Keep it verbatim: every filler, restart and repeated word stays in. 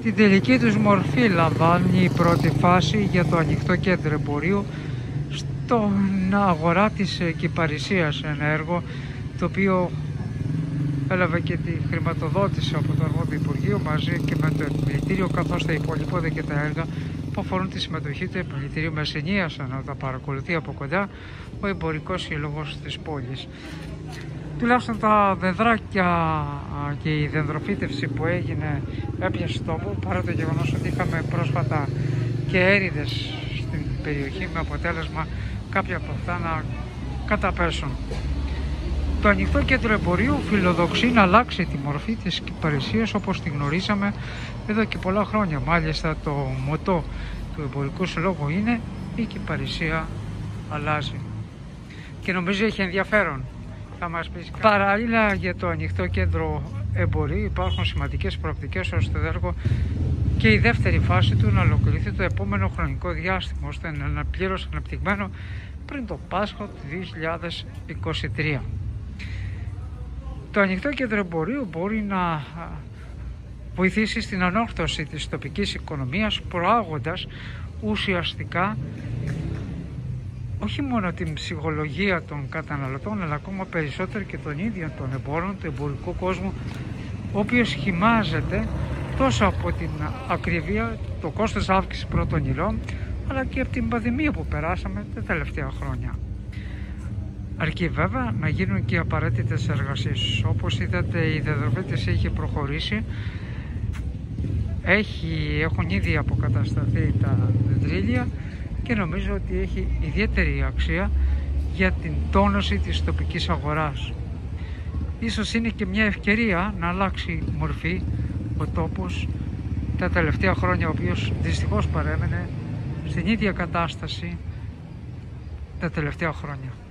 Την τελική τους μορφή λαμβάνει η πρώτη φάση για το ανοιχτό κέντρο εμπορίου στον αγορά της Κυπαρισίας, ένα έργο το οποίο έλαβε και τη χρηματοδότηση από το αρμόδιο Υπουργείο μαζί και με το επιμελητήριο, καθώς τα υπολοιπώνται και τα έργα που αφορούν τη συμμετοχή του επιμελητηρίου Μεσσηνίας, να τα παρακολουθεί από κοντά ο εμπορικός σύλλογος της πόλης. Τουλάχιστον τα δεντράκια και η δεντροφύτευση που έγινε έπιασε τόπο, παρά το γεγονός ότι είχαμε πρόσφατα και έρηδες στην περιοχή, με αποτέλεσμα κάποια από αυτά να καταπέσουν. Το ανοιχτό κέντρο εμπορίου φιλοδοξεί να αλλάξει τη μορφή της Κυπαρισίας όπως τη γνωρίσαμε εδώ και πολλά χρόνια. Μάλιστα το μοτό του εμπορικού συλλόγου είναι «Η Κυπαρισία αλλάζει». Και νομίζω έχει ενδιαφέρον. Θα μας πεις. Παράλληλα, για το ανοιχτό κέντρο εμπορίου υπάρχουν σημαντικές προοπτικές ώστε το έργο και η δεύτερη φάση του να ολοκληρωθεί το επόμενο χρονικό διάστημα, ώστε να είναι πλήρως αναπτυγμένο πριν το Πάσχα του δύο χιλιάδες είκοσι τρία. Το ανοιχτό κέντρο εμπορίου μπορεί να βοηθήσει στην ανόρθωση της τοπικής οικονομίας, προάγοντας ουσιαστικά όχι μόνο την ψυχολογία των καταναλωτών, αλλά ακόμα περισσότερο και των ίδιων των εμπόρων, του εμπορικού κόσμου, ο οποίος χυμάζεται τόσο από την ακριβία, το κόστος αύξησης πρώτων υλών, αλλά και από την πανδημία που περάσαμε τα τελευταία χρόνια. Αρκεί βέβαια να γίνουν και οι απαραίτητες εργασίες. Όπως είδατε, η δεντροφύτευση έχει προχωρήσει, έχει, έχουν ήδη αποκατασταθεί τα δεντρίλια και νομίζω ότι έχει ιδιαίτερη αξία για την τόνωση της τοπικής αγοράς. Ίσως είναι και μια ευκαιρία να αλλάξει μορφή ο τόπος τα τελευταία χρόνια, ο οποίος δυστυχώς παρέμενε στην ίδια κατάσταση τα τελευταία χρόνια.